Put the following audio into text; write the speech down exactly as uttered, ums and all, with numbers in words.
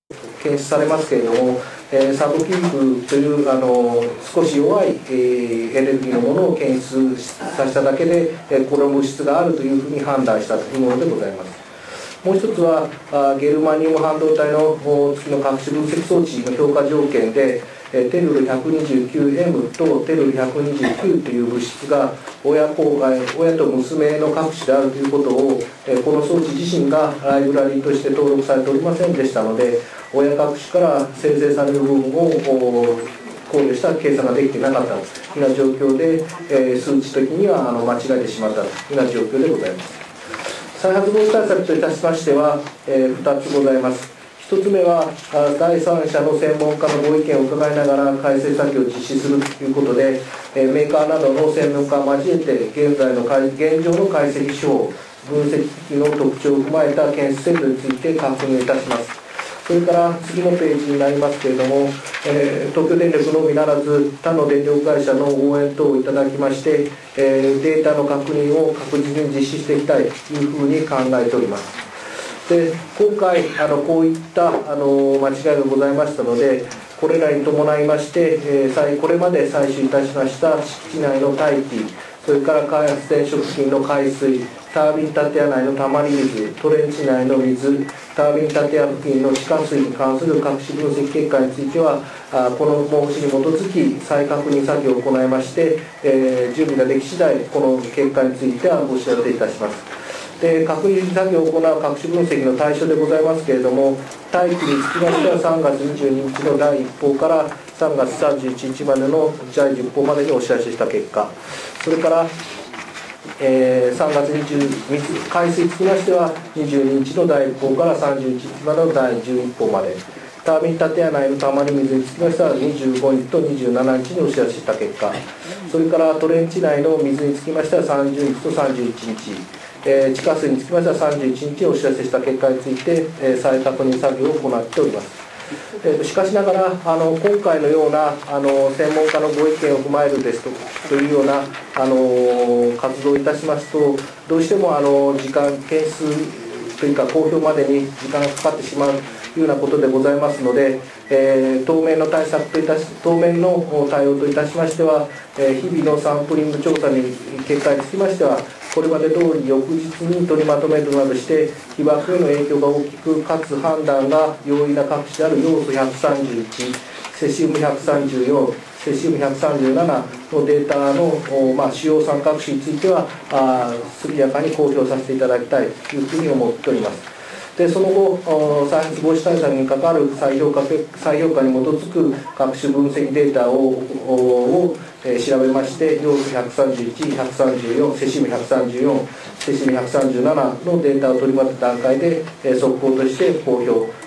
検出されますけれども、えー、サブキープというあの少し弱い、えー、エネルギーのものを検出させただけで、えー、この物質があるというふうに判断したというものでございます。もう一つはあゲルマニウム半導体の月の各種分析装置の評価条件で、えー、テルル ひゃくにじゅうきゅうエム とテルル ひゃくにじゅうきゅうという物質が親子親と娘の各種であるということを、えー、この装置自身がライブラリーとして登録されておりませんでしたので、親各種から生成される部分を考慮した計算ができていなかったというような状況で、えー、数値的にはあの間違えてしまったというような状況でございます。再発防止対策といたしましては、えー、ふたつございます。ひとつめは第三者の専門家のご意見を伺いながら改正作業を実施するということで、えー、メーカーなどの専門家を交えて現在の現状の解析手法分析機器の特徴を踏まえた検出精度について確認いたします。それから次のページになりますけれども、えー、東京電力のみならず他の電力会社の応援等をいただきまして、えー、データの確認を確実に実施していきたいというふうに考えております。で今回あのこういったあの間違いがございましたので、これらに伴いまして、えー、これまで採取いたしました敷地内の大気、それから開発電所付近の海水、タービン建屋内のたまり水、トレンチ内の水、タービン建屋付近の地下水に関する各種分析結果については、あこの申しに基づき再確認作業を行いまして、えー、準備ができ次第この結果についてはお知らせいたします。で確認作業を行う各種分析の対象でございますけれども、大気につきましてはさんがつにじゅうににちのだいいっ報からさんがつさんじゅういちにちまでのだいじゅっ報までにお知らせした結果、それからえー、さんがつにじゅうにち海水につきましてはにじゅうににちのだいいっ報からさんじゅういちにちまでのだいじゅういっ報まで、タービン建屋内のたまり水につきましてはにじゅうごにちとにじゅうしちにちにお知らせした結果、それからトレンチ内の水につきましてはさんじゅうにちとさんじゅういちにち、えー、地下水につきましてはさんじゅういちにちにお知らせした結果について、えー、再確認作業を行っております。えー、としかしながらあの今回のようなあの専門家のご意見を踏まえるですとというようなあの活動をいたしますと、どうしてもあの時間件数というか公表までに時間がかかってしまうというようなことでございますので、えー、当面の対策といたし当面の対応といたしましては、えー、日々のサンプリング調査に結果につきましてはこれまで通り翌日に取りまとめるなどして被爆への影響が大きくかつ判断が容易な各種である要素ひゃくさんじゅういち、セシウムひゃくさんじゅうよん、セシウムひゃくさんじゅうななのデータの、まあ、主要三角種についてはあ速やかに公表させていただきたいというふうに思っております。でその後、再発防止対策に関わる再評価再評価に基づく各種分析データをを、えー、調べまして、要素ひゃくさんじゅういち、ひゃくさんじゅうよん、セシウムひゃくさんじゅうよん、セシウムひゃくさんじゅうななのデータを取りまとめた段階で、えー、速報として公表